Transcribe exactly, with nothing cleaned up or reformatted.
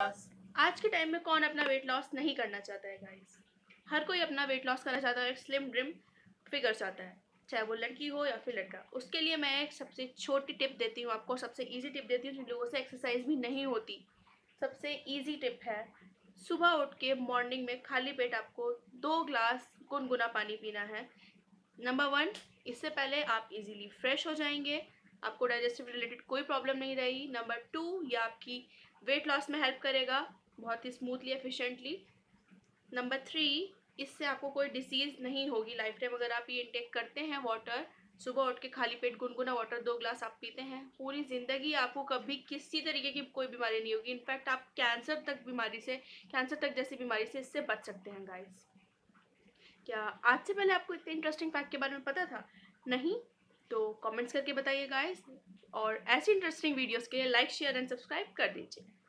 Loss. आज के time में कौन अपना वेट लॉस नहीं करना चाहता है गाइस। हर कोई अपना वेट लॉस करना चाहता है, एक स्लिम ड्रिम फिगर चाहता है, चाहे वो लड़की हो या फिर लड़का। उसके लिए मैं एक सबसे छोटी टिप देती हूँ आपको, सबसे इजी टिप देती हूँ जिन लोगों से एक्सरसाइज भी नहीं होती। सबसे इजी टिप है, सुबह उठ के मॉर्निंग में खाली पेट आपको दो ग्लास गुनगुना पानी पीना है। नंबर वन, इससे पहले आप इजीली फ्रेश हो जाएंगे, आपको डाइजेस्टिव रिलेटेड कोई प्रॉब्लम नहीं रहेगी। नंबर टू, ये आपकी वेट लॉस में हेल्प करेगा बहुत ही स्मूथली एफिशिएंटली। नंबर थ्री, इससे आपको कोई डिसीज़ नहीं होगी लाइफ टाइम अगर आप ये इंटेक करते हैं वाटर। सुबह उठ के खाली पेट गुनगुना वाटर दो ग्लास आप पीते हैं, पूरी ज़िंदगी आपको कभी किसी तरीके की कोई बीमारी नहीं होगी। इनफैक्ट आप कैंसर तक बीमारी से कैंसर तक जैसी बीमारी से इससे बच सकते हैं गाइस। क्या आज से पहले आपको इतने इंटरेस्टिंग फैक्ट के बारे में पता था? नहीं? तो कमेंट्स करके बताइए गाइस, और ऐसी इंटरेस्टिंग वीडियोस के लिए लाइक शेयर एंड सब्सक्राइब कर दीजिए।